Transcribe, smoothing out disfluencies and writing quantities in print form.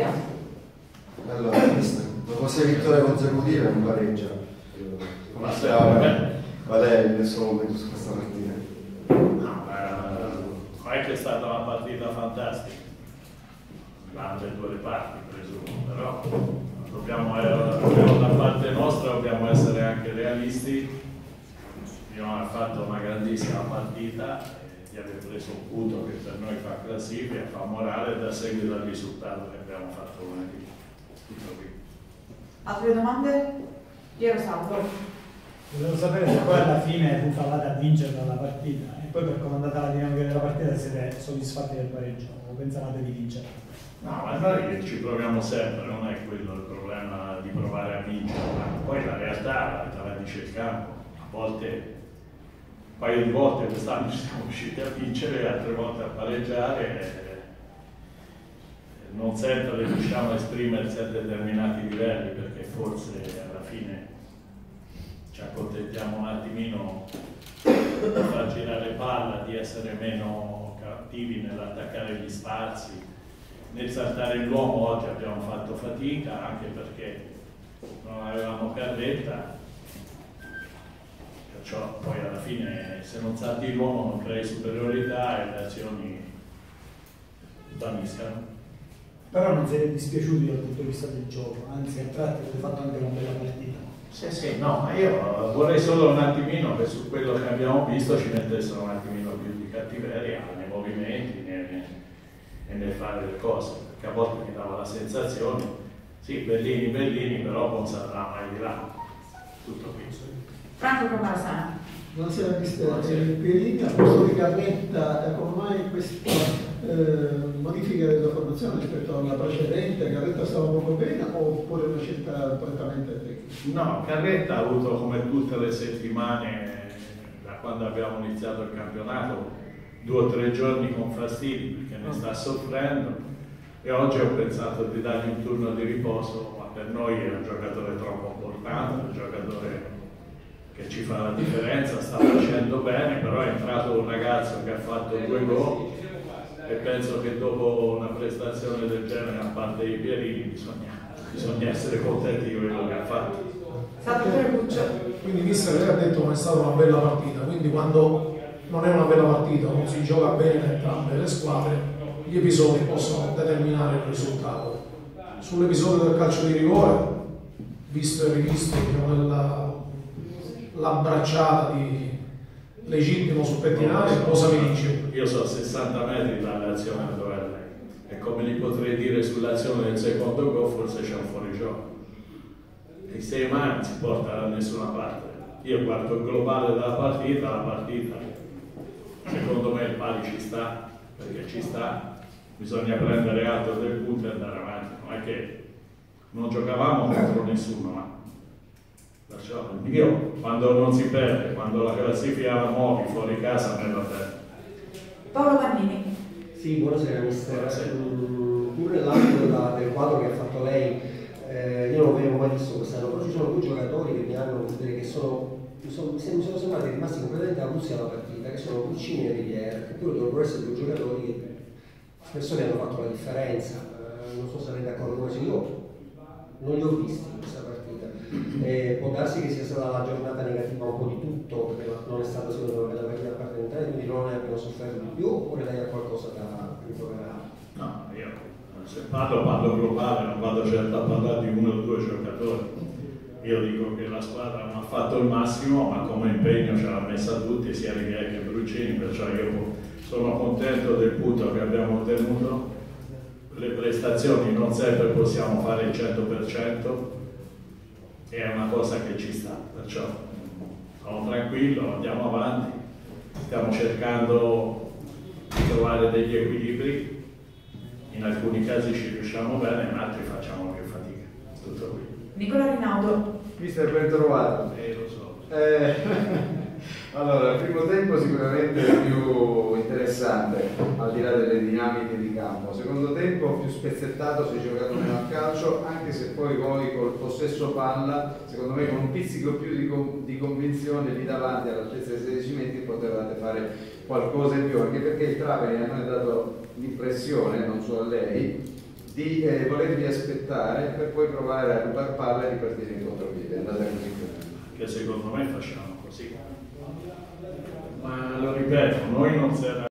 cattiveria. Allora, dopo 6 vittorie consecutive non pareggia. Qual è il suo momento su questa partita? No, non è che è stata una partita fantastica, grande due le parti presumo, però dobbiamo da parte nostra dobbiamo essere anche realisti. Abbiamo fatto una grandissima partita, di aver preso un punto che per noi fa classifica, fa morale, da seguito al risultato che abbiamo fatto lunedì. Tutto qui. Altre domande? Piero Salvo. Volevo sapere se poi alla fine ufavate a vincere la partita e poi per come è andata la dinamica della partita siete soddisfatti del pareggio o pensavate di vincere? No, ma noi ci proviamo sempre, non è quello il problema di provare a vincere, ma poi la realtà la dice il campo. A volte, un paio di volte quest'anno siamo riusciti a vincere, altre volte a pareggiare. Non sempre riusciamo a esprimersi a determinati livelli perché forse alla fine ci accontentiamo un attimino di far girare palla, di essere meno cattivi nell'attaccare gli spazi, nel saltare l'uomo. Oggi abbiamo fatto fatica anche perché non avevamo Carretta, perciò poi alla fine se non salti l'uomo non crei superiorità e le azioni vaniscano. Però non siete dispiaciuti dal punto di vista del gioco, anzi a tratti avete fatto anche una bella partita. Sì, no, ma io vorrei solo un attimino che su quello che abbiamo visto ci mettessero un attimino più di cattiveria nei movimenti e nel fare le cose, perché a volte mi dava la sensazione, sì, bellini, però non saprà mai di là. Tutto qui. Franco Camarasano. Buonasera mister Pierini, a posto di Carretta, come mai questa modifica della formazione rispetto alla precedente? Carretta stava poco bene oppure una scelta prettamente tecnica? No, Carretta ha avuto come tutte le settimane da quando abbiamo iniziato il campionato 2 o 3 giorni con fastidi perché ne sta soffrendo e oggi ho pensato di dargli un turno di riposo, ma per noi è un giocatore troppo importante, un giocatore che ci fa la differenza, sta facendo bene, però è entrato un ragazzo che ha fatto 2 gol e penso che dopo una prestazione del genere a parte i Pierini bisogna essere contenti di quello che ha fatto. Quindi mister, lei ha detto che è stata una bella partita, quindi quando non è una bella partita, non si gioca bene in entrambe le squadre, gli episodi possono determinare il risultato. Sull'episodio del calcio di rigore, visto e rivisto, la bracciata di Legittimo su Pettinari, cosa mi dice? Io sono a 60 metri dall'azione dove è lei e come gli potrei dire sull'azione del secondo gol forse c'è un fuorigioco. I 6 mani non si porta da nessuna parte. Io guardo il globale della partita, la partita secondo me il pari ci sta, perché ci sta, bisogna prendere atto del punto e andare avanti, non è che non giocavamo contro nessuno, ma perciò io quando non si perde, quando la classifica la muovi fuori casa me va bene. Paolo Vannini. Sì, buonasera mister. Pure nell'ambito del quadro che ha fatto lei, io non avevo mai visto quest'anno, però ci sono 2 giocatori che mi hanno che mi sono sembrati rimasti completamente avulsi alla partita, che sono Puccini e Rivière, che pure dovrebbero essere 2 giocatori che spesso ne hanno fatto la differenza. Non so se siete d'accordo con me, io non li ho visti in questa partita. Può darsi che sia stata la giornata negativa un po' di tutto, perché non è stata secondo me la partita a parte entrare, quindi non ne abbiamo sofferto di più, oppure lei ha qualcosa da rimproverare? No, io se parlo globale, non vado certo a parlare di 1 o 2 giocatori. Io dico che la squadra non ha fatto il massimo, ma come impegno ce l'ha messa tutti, sia Rivière che Bruccini, perciò io sono contento del punto che abbiamo ottenuto. Le prestazioni non sempre possiamo fare il 100%, è una cosa che ci sta, perciò sono tranquillo, andiamo avanti, stiamo cercando di trovare degli equilibri, in alcuni casi ci riusciamo bene, in altri facciamo più fatica. Tutto qui. Nicola Rinaudo. Mister, ben trovato. Lo so. Allora, il primo tempo sicuramente è più interessante, al di là delle dinamiche di campo. Secondo tempo più spezzettato, si è giocato meno a calcio, anche se poi voi col possesso palla, secondo me con un pizzico più di convinzione lì davanti all'altezza dei 16 metri potevate fare qualcosa in più, anche perché il Trapani a noi ha dato l'impressione, non solo a lei, di volervi aspettare per poi provare a rubar palla e ripartire in contropiede. È andata così Che secondo me facciamo così. Ma lo ripeto, noi non